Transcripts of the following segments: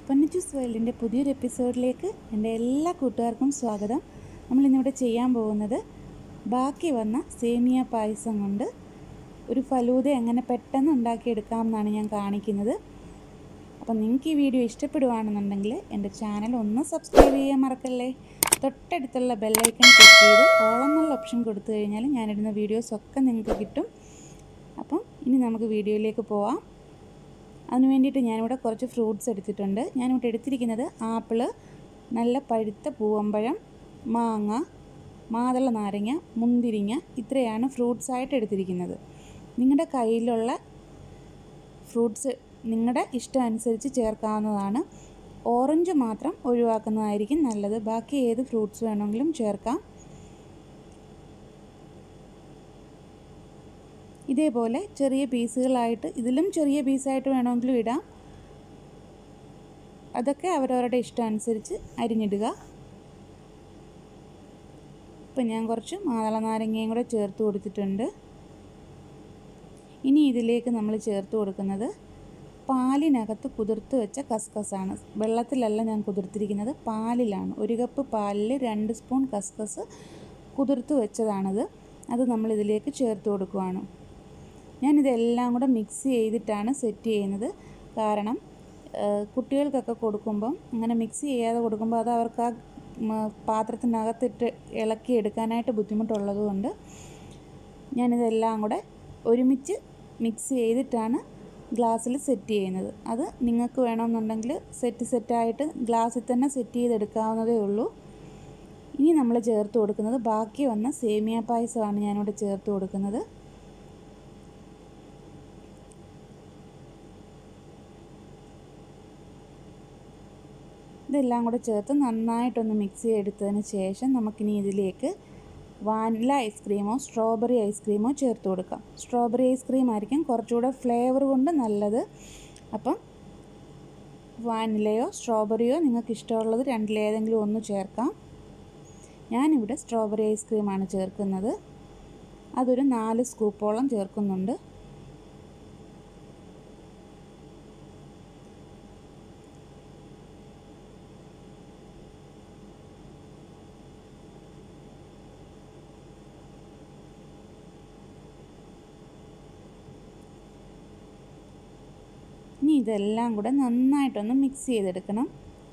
പൊന്നച്ചൂസ് വേൾഡിൻ്റെ പുതിയൊരു എപ്പിസോഡിലേക്ക് എൻ്റെ എല്ലാ കൂട്ടുകാർക്കും സ്വാഗതം. നമ്മളിന്നിവിടെ ചെയ്യാൻ പോകുന്നത് ബാക്കി വന്ന സേമിയ പായസം കൊണ്ട് ഒരു ഫലൂദ എങ്ങനെ പെട്ടെന്ന് ഉണ്ടാക്കിയെടുക്കാം എന്നാണ് ഞാൻ കാണിക്കുന്നത്. അപ്പം നിങ്ങൾക്ക് ഈ വീഡിയോ ഇഷ്ടപ്പെടുകയാണെന്നുണ്ടെങ്കിൽ എൻ്റെ ചാനൽ ഒന്ന് സബ്സ്ക്രൈബ് ചെയ്യാൻ മറക്കല്ലേ. തൊട്ടടുത്തുള്ള ബെല്ലൈക്കൺ ക്ലിക്ക് ചെയ്ത് ഓൾ എന്നുള്ള ഓപ്ഷൻ കൊടുത്തു കഴിഞ്ഞാൽ ഞാനിടുന്ന വീഡിയോസൊക്കെ നിങ്ങൾക്ക് കിട്ടും. അപ്പം ഇനി നമുക്ക് വീഡിയോയിലേക്ക് പോവാം. അതിന് വേണ്ടിയിട്ട് ഞാനിവിടെ കുറച്ച് ഫ്രൂട്ട്സ് എടുത്തിട്ടുണ്ട്. ഞാനിവിടെ എടുത്തിരിക്കുന്നത് ആപ്പിള്, നല്ല പഴുത്ത പൂവമ്പഴം, മാങ്ങ, മാതള നാരങ്ങ, മുന്തിരിങ്ങ, ഇത്രയാണ് ഫ്രൂട്ട്സായിട്ട് എടുത്തിരിക്കുന്നത്. നിങ്ങളുടെ കയ്യിലുള്ള ഫ്രൂട്ട്സ് നിങ്ങളുടെ ഇഷ്ടം അനുസരിച്ച് ചേർക്കാവുന്നതാണ്. ഓറഞ്ച് മാത്രം ഒഴിവാക്കുന്നതായിരിക്കും നല്ലത്. ബാക്കി ഏത് ഫ്രൂട്ട്സ് വേണമെങ്കിലും ചേർക്കാം. ഇതേപോലെ ചെറിയ പീസുകളായിട്ട്, ഇതിലും ചെറിയ പീസായിട്ട് വേണമെങ്കിലും ഇടാം. അതൊക്കെ അവരവരുടെ ഇഷ്ടം അനുസരിച്ച് അരിഞ്ഞിടുക. ഇപ്പം ഞാൻ കുറച്ച് മാതള നാരങ്ങയും കൂടെ ചേർത്ത് കൊടുത്തിട്ടുണ്ട്. ഇനി ഇതിലേക്ക് നമ്മൾ ചേർത്ത് കൊടുക്കുന്നത് പാലിനകത്ത് കുതിർത്ത് വെച്ച കസ്കസാണ്. വെള്ളത്തിലല്ല ഞാൻ കുതിർത്തിരിക്കുന്നത്, പാലിലാണ്. 1 കപ്പ് പാലിൽ 2 സ്പൂൺ കസ്കസ് കുതിർത്ത് വെച്ചതാണത്. അത് നമ്മളിതിലേക്ക് ചേർത്ത് കൊടുക്കുകയാണ്. ഞാനിതെല്ലാം കൂടെ മിക്സ് ചെയ്തിട്ടാണ് സെറ്റ് ചെയ്യുന്നത്. കാരണം കുട്ടികൾക്കൊക്കെ കൊടുക്കുമ്പം അങ്ങനെ മിക്സ് ചെയ്യാതെ കൊടുക്കുമ്പോൾ അത് അവർക്ക് ആ പാത്രത്തിനകത്തിട്ട് ഇളക്കിയെടുക്കാനായിട്ട് ബുദ്ധിമുട്ടുള്ളതുകൊണ്ട് ഞാനിതെല്ലാം കൂടെ ഒരുമിച്ച് മിക്സ് ചെയ്തിട്ടാണ് ഗ്ലാസ്സിൽ സെറ്റ് ചെയ്യുന്നത്. അത് നിങ്ങൾക്ക് വേണമെന്നുണ്ടെങ്കിൽ സെറ്റായിട്ട് ഗ്ലാസ്സിൽ തന്നെ സെറ്റ് ചെയ്തെടുക്കാവുന്നതേ ഉള്ളൂ. ഇനി നമ്മൾ ചേർത്ത് കൊടുക്കുന്നത് ബാക്കി വന്ന സേമിയ പായസമാണ് ഞാനിവിടെ ചേർത്ത് കൊടുക്കുന്നത്. ഇതെല്ലാം കൂടെ ചേർത്ത് നന്നായിട്ടൊന്ന് മിക്സ് ചെയ്തെടുത്തതിന് ശേഷം നമുക്കിനി ഇതിലേക്ക് വാനില ഐസ്ക്രീമോ സ്ട്രോബെറി ഐസ്ക്രീമോ ചേർത്ത് കൊടുക്കാം. സ്ട്രോബെറി ഐസ്ക്രീം ആയിരിക്കും കുറച്ചുകൂടെ ഫ്ലേവർ കൊണ്ട് നല്ലത്. അപ്പം വാനിലയോ സ്ട്രോബെറിയോ നിങ്ങൾക്ക് ഇഷ്ടമുള്ളത് രണ്ടിലേതെങ്കിലും ഒന്ന് ചേർക്കാം. ഞാനിവിടെ സ്ട്രോബെറി ഐസ്ക്രീമാണ് ചേർക്കുന്നത്. അതൊരു 4 സ്കൂപ്പോളം ചേർക്കുന്നുണ്ട്. ഇനി ഇതെല്ലാം കൂടെ നന്നായിട്ടൊന്ന് മിക്സ് ചെയ്തെടുക്കണം.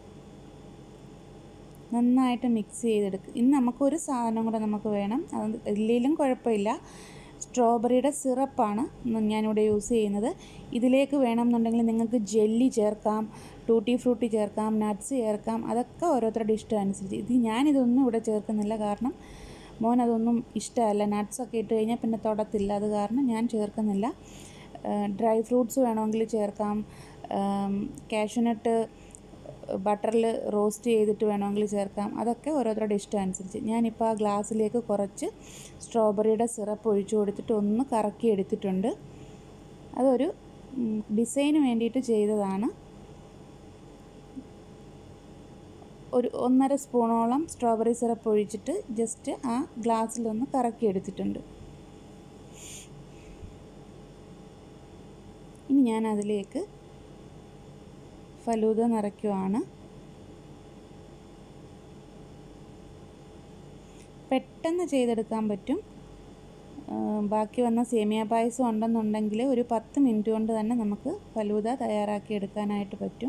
നന്നായിട്ട് മിക്സ് ചെയ്തെടുക്കുക. ഇനി നമുക്കൊരു സാധനം കൂടെ നമുക്ക് വേണം. അത് ഇല്ലെങ്കിലും കുഴപ്പമില്ല. സ്ട്രോബെറിയുടെ സിറപ്പാണ് ഞാനിവിടെ യൂസ് ചെയ്യുന്നത്. ഇതിലേക്ക് വേണമെന്നുണ്ടെങ്കിൽ നിങ്ങൾക്ക് ജെല്ലി ചേർക്കാം, ടൂട്ടി ഫ്രൂട്ടി ചേർക്കാം, നട്ട്സ് ചേർക്കാം. അതൊക്കെ ഓരോരുത്തരുടെ ഇഷ്ടം അനുസരിച്ച്. ഞാനിതൊന്നും ഇവിടെ ചേർക്കുന്നില്ല. കാരണം മോനതൊന്നും ഇഷ്ടമല്ല. നട്ട്സൊക്കെ ഇട്ട് കഴിഞ്ഞാൽ പിന്നെ തൊടത്തില്ല. അത് കാരണം ഞാൻ ചേർക്കുന്നില്ല. ഡ്രൈ ഫ്രൂട്ട്സ് വേണമെങ്കിൽ ചേർക്കാം. കാഷ്യൂനട്ട് ബട്ടറിൽ റോസ്റ്റ് ചെയ്തിട്ട് വേണമെങ്കിൽ ചേർക്കാം. അതൊക്കെ ഓരോരുത്തരുടെ ഇഷ്ടം അനുസരിച്ച്. ഞാനിപ്പോൾ ആ ഗ്ലാസ്സിലേക്ക് കുറച്ച് സ്ട്രോബെറിയുടെ സിറപ്പ് ഒഴിച്ചു കൊടുത്തിട്ട് ഒന്ന് കറക്കി എടുത്തിട്ടുണ്ട്. അതൊരു ഡിസൈന് വേണ്ടിയിട്ട് ചെയ്തതാണ്. ഒരു 1.5 സ്പൂണോളം സ്ട്രോബെറി സിറപ്പ് ഒഴിച്ചിട്ട് ജസ്റ്റ് ആ ഗ്ലാസ്സിലൊന്ന് കറക്കി എടുത്തിട്ടുണ്ട്. ഇനി ഞാൻ അതിലേക്ക് ഫലൂദ നിറയ്ക്കുവാണ്. പെട്ടെന്ന് ചെയ്തെടുക്കാൻ പറ്റും. ബാക്കി വന്ന സേമിയ പായസം ഉണ്ടെന്നുണ്ടെങ്കിൽ ഒരു 10 മിനിറ്റ് കൊണ്ട് തന്നെ നമുക്ക് ഫലൂദ തയ്യാറാക്കി എടുക്കാനായിട്ട് പറ്റും.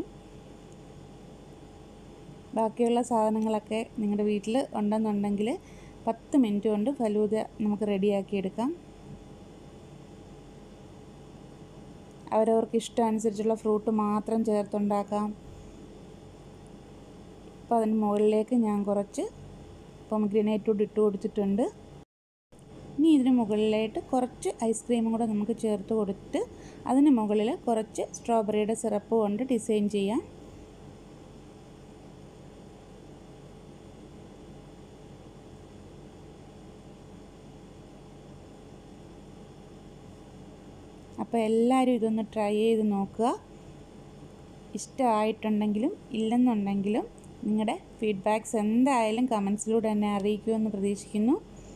ബാക്കിയുള്ള സാധനങ്ങളൊക്കെ നിങ്ങളുടെ വീട്ടിൽ ഉണ്ടെന്നുണ്ടെങ്കിൽ 10 മിനിറ്റ് കൊണ്ട് ഫലൂദ നമുക്ക് റെഡിയാക്കി എടുക്കാം. അവരവർക്ക് ഇഷ്ടമനുസരിച്ചുള്ള ഫ്രൂട്ട് മാത്രം ചേർത്തുണ്ടാക്കാം. അപ്പോൾ അതിന് മുകളിലേക്ക് ഞാൻ കുറച്ച് പൊമഗ്രാനേറ്റ് കൂടി ഇട്ട് കൊടുത്തിട്ടുണ്ട്. ഇനി ഇതിന് മുകളിലായിട്ട് കുറച്ച് ഐസ്ക്രീമും കൂടെ നമുക്ക് ചേർത്ത് കൊടുത്തിട്ട് അതിന് മുകളിൽ കുറച്ച് സ്ട്രോബെറിയുടെ സിറപ്പ് കൊണ്ട് ഡിസൈൻ ചെയ്യാം. അപ്പോൾ എല്ലാവരും ഇതൊന്ന് ട്രൈ ചെയ്ത് നോക്കുക. ഇഷ്ടമായിട്ടുണ്ടെങ്കിലും ഇല്ലെന്നുണ്ടെങ്കിലും നിങ്ങളുടെ ഫീഡ്ബാക്ക്സ് എന്തായാലും കമൻസിലൂടെ എന്നെ അറിയിക്കുമെന്ന് പ്രതീക്ഷിക്കുന്നു.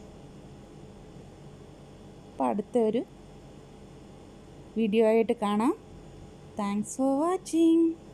അപ്പോൾ അടുത്ത ഒരു വീഡിയോ ആയിട്ട് കാണാം. Thanks for watching.